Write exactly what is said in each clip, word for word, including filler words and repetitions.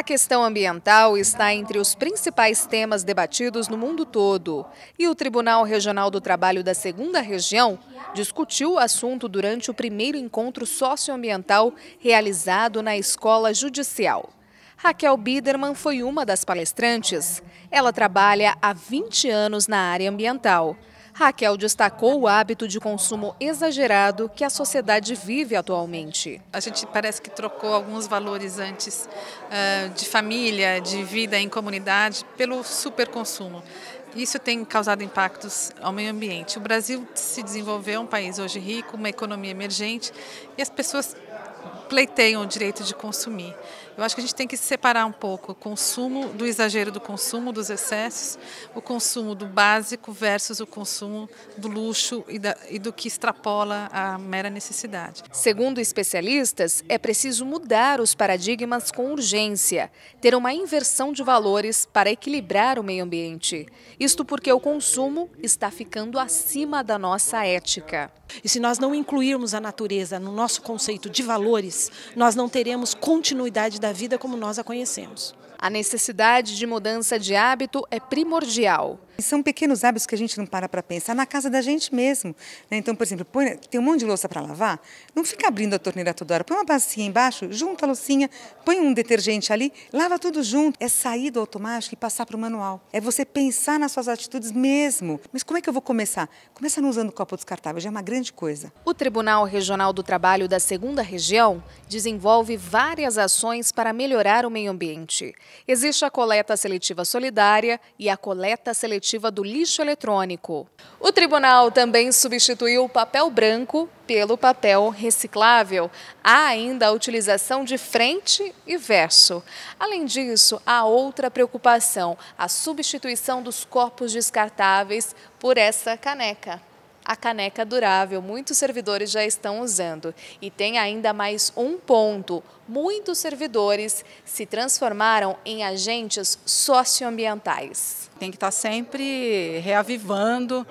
questão ambiental está entre os principais temas debatidos no mundo todo. E o Tribunal Regional do Trabalho da Segunda Região discutiu o assunto durante o primeiro encontro socioambiental realizado na Escola Judicial. Raquel Biderman foi uma das palestrantes. Ela trabalha há vinte anos na área ambiental. Raquel destacou o hábito de consumo exagerado que a sociedade vive atualmente. A gente parece que trocou alguns valores antes uh, de família, de vida em comunidade, pelo superconsumo. Isso tem causado impactos ao meio ambiente. O Brasil se desenvolveu, é um país hoje rico, uma economia emergente, e as pessoas pleiteiam o direito de consumir. Eu acho que a gente tem que separar um pouco o consumo do exagero do consumo, dos excessos, o consumo do básico versus o consumo do luxo e, da, e do que extrapola a mera necessidade. Segundo especialistas, é preciso mudar os paradigmas com urgência, ter uma inversão de valores para equilibrar o meio ambiente. Isto porque o consumo está ficando acima da nossa ética. E se nós não incluirmos a natureza no nosso conceito de valores, nós não teremos continuidade da vida como nós a conhecemos. A necessidade de mudança de hábito é primordial. São pequenos hábitos que a gente não para para pensar na casa da gente mesmo. Então, por exemplo, põe, tem um monte de louça para lavar, não fica abrindo a torneira toda hora. Põe uma bacia embaixo, junta a loucinha, põe um detergente ali, lava tudo junto. É sair do automático e passar para o manual. É você pensar nas suas atitudes mesmo. Mas como é que eu vou começar? Começa não usando copo descartável, já é uma grande coisa. O Tribunal Regional do Trabalho da Segunda Região desenvolve várias ações para melhorar o meio ambiente. Existe a coleta seletiva solidária e a coleta seletiva do lixo eletrônico. O tribunal também substituiu o papel branco pelo papel reciclável. Há ainda a utilização de frente e verso. Além disso, há outra preocupação, a substituição dos copos descartáveis por essa caneca. A caneca durável, muitos servidores já estão usando. E tem ainda mais um ponto. Muitos servidores se transformaram em agentes socioambientais. Tem que estar sempre reavivando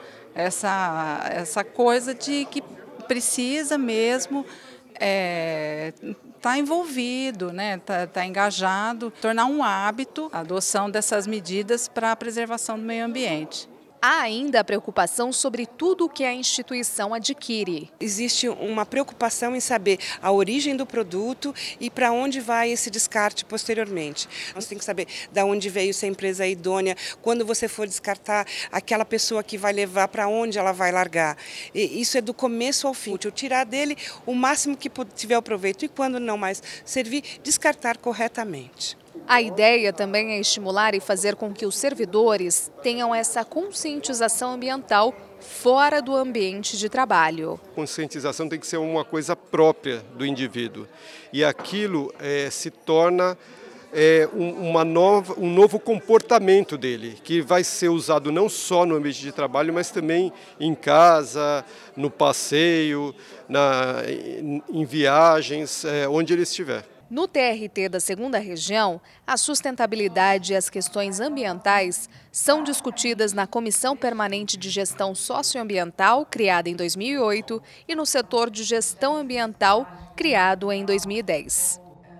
essa, essa coisa de que precisa mesmo é, estar envolvido, né? Tá, tá engajado, tornar um hábito a adoção dessas medidas para a preservação do meio ambiente. Há ainda a preocupação sobre tudo o que a instituição adquire. Existe uma preocupação em saber a origem do produto e para onde vai esse descarte posteriormente. Você tem que saber de onde veio, se a empresa é idônea, quando você for descartar, aquela pessoa que vai levar, para onde ela vai largar. E isso é do começo ao fim. Eu tirar dele o máximo que tiver o proveito e quando não mais servir, descartar corretamente. A ideia também é estimular e fazer com que os servidores tenham essa conscientização ambiental fora do ambiente de trabalho. Conscientização tem que ser uma coisa própria do indivíduo e aquilo é, se torna é, uma nova, um novo comportamento dele, que vai ser usado não só no ambiente de trabalho, mas também em casa, no passeio, na, em, em viagens, é, onde ele estiver. No T R T da Segunda Região, a sustentabilidade e as questões ambientais são discutidas na Comissão Permanente de Gestão Socioambiental, criada em dois mil e oito, e no setor de gestão ambiental, criado em dois mil e dez.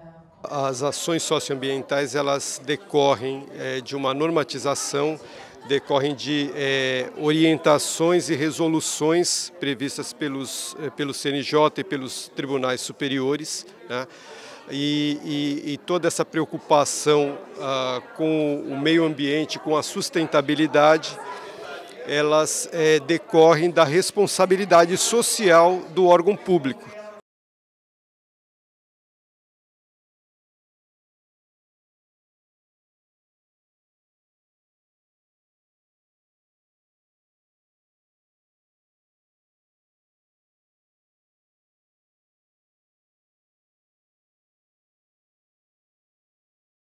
As ações socioambientais elas decorrem é, de uma normatização, decorrem de é, orientações e resoluções previstas pelos, é, pelo C N J e pelos tribunais superiores, né? E, e, e toda essa preocupação ah, com o meio ambiente, com a sustentabilidade, elas é, decorrem da responsabilidade social do órgão público.